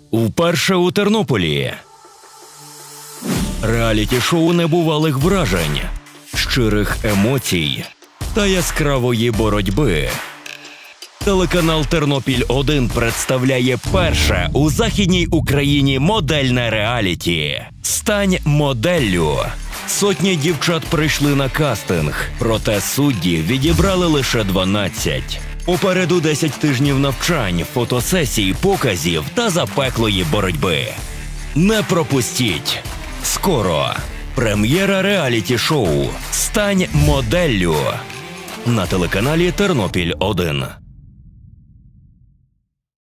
Вперше у Тернополі. Реаліті-шоу небувалих вражень, щирих емоцій та яскравої боротьби. Телеканал «Тернопіль-1» представляє перше у Західній Україні модельне реаліті «Стань моделлю». Сотні дівчат прийшли на кастинг, проте судді відібрали лише 12. Попереду 10 тижнів навчань, фотосесій, показів та запеклої боротьби. Не пропустіть! Скоро! Прем'єра реаліті-шоу «Стань моделлю» на телеканалі «Тернопіль-1».